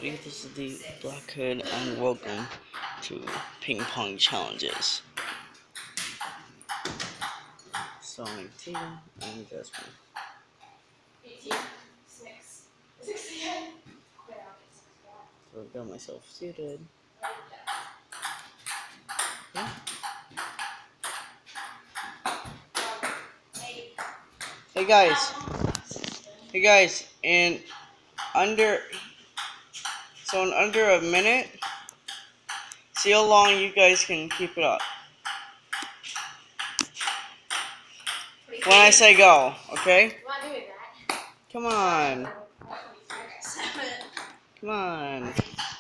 everybody, this is the Black Hood and welcome to Ping Pong Challenges. Starring Tia and Jasmine. 18, 6, 68. So I've got myself seated. Yeah. Hey guys, in under a minute, see how long you guys can keep it up. When I say go, okay? I'm not doing that. Come on. Come on.